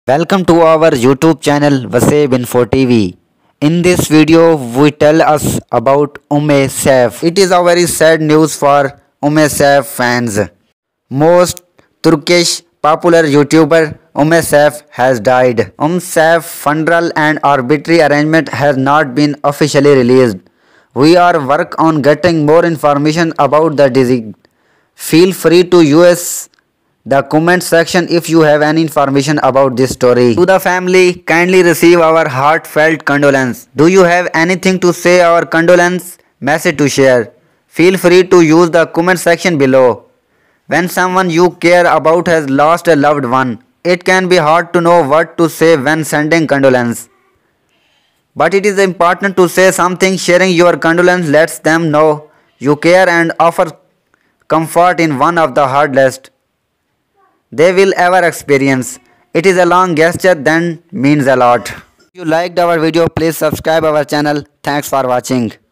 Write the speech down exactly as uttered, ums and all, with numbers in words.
Welcome to our YouTube channel Waseeb Info T V. In this video, we tell us about Umm Saif. It is a very sad news for Umm Saif fans. Most Turkish popular YouTuber Umm Saif has died. Umm Saif funeral and arbitrary arrangement has not been officially released. We are work on getting more information about the disease. Feel free to use the comment section if you have any information about this story. To the family, kindly receive our heartfelt condolence. Do you have anything to say our condolence message to share? Feel free to use the comment section below. When someone you care about has lost a loved one, it can be hard to know what to say when sending condolence. But it is important to say something. Sharing your condolence lets them know you care and offer comfort in one of the hardest they will ever experience. It is a long gesture that means a lot. If you liked our video, please subscribe our channel. Thanks for watching.